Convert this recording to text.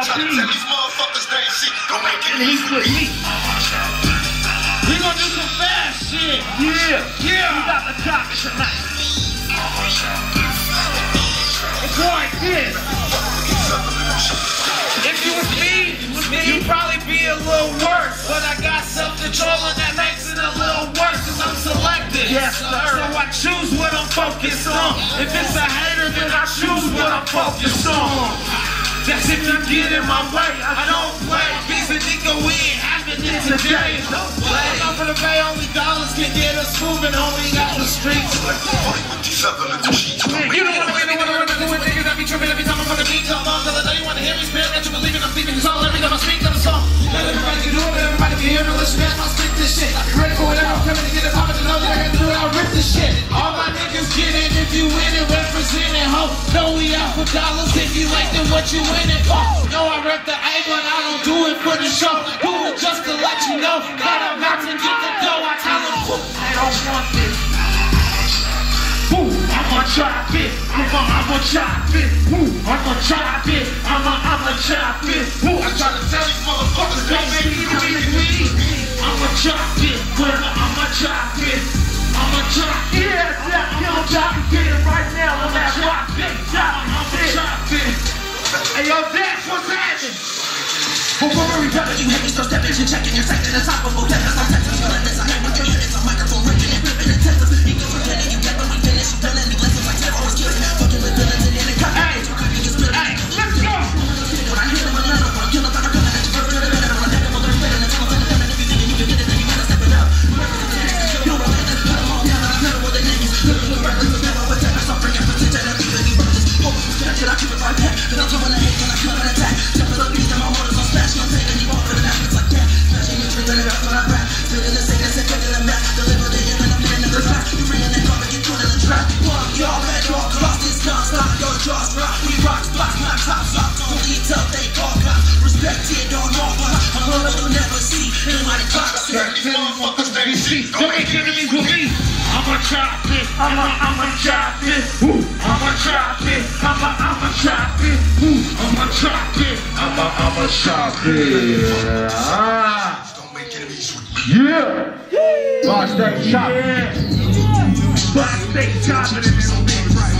trying to tell these motherfuckers they ain't shit. Don't make enemies with me. We gonna do some fast shit. Yeah. Yeah. We got the top tonight. It's like this. If you was me, you'd probably be a little worse. But I got self-control and that makes it a little worse cause I'm selective. Yes, sir. So I choose what I'm focused on. If it's a hater, then I choose what I'm focused on. That's if you get in my way. I don't play. Beats and nigga, we ain't having it today. Don't play. I'm for the Bay, only dollars can get us moving. Homie got the streets. You don't wanna with niggas that be tripping every time I'm on the beat. Tell long till the day you wanna hear me spit. That you believe in, I'm speaking this all every time I speak on the song. Let everybody can do it, everybody can hear me. Listen, man, I'll speak this shit. Ready for whatever I'm coming to get it poppin' to know that I had to do it, I'll rip this shit. All my niggas get it if you win it, represent it, ho. Know we out for dollars if you ain't then what you in it for. Know I rep the A, but I don't do it for the show. Do it just to let you know that I'm out to get the dough. I tell them, They don't want this. I'ma chop it. I'ma chop it. I'ma chop it. I'ma chop it. I try to tell these motherfuckers they ain't make enemies with me. I'ma chop it. I'ma chop it. I'ma chop it. Yeah, I'ma chop it right now on that rock thing. I'ma chop it. Hey, yo, that's what's happening. Before we run it, you hate me, so step in and checking your second and top of all that. I'm sexing your left, I hate with your units, a microphone ripping and flipping and testing. You get from getting, you get when we finish, you done any lessons like that, always killing. Fucking with villains and in the cut. Hey, let's go. When I hear them, I'm not a one, kill them, I'm coming at you, first, I'm on that, I'm on the spinning, and I'm on the if you think you can get it, then you gotta step it up. You don't let them put them all down, I'm never with the niggas. Living with rappers, but never with that, I'm bringing potential, and even you brothers. Focus with that, I keep it right back. Then I'm throwing the hate, when I come and attack. Jumping up, beats, and my motors on smash. I'm taking you off with an aspect like that. Smashing your tree, and that's when I rap. Spitting the sickness and taking them back. Deliver the air, and I'm hitting the back. You bringing that garbage, you doing the trap. Fuck y'all, bad dog, lost this gun, stop your jaws, rock. We rock, blocks, not tops, up. Don't need to, they call cops. Respect it, don't know what. I'm gonna you'll never see. Anybody clocks. These motherfuckers they ain't shit. Don't make enemies with me. I'ma chop it. I'ma chop it. I'ma chop it. I'ma chop it. I'ma chop it. I'ma chop it. Don't make enemies with me. Yeah. Boss, stay chopping. Boss, stay chopping.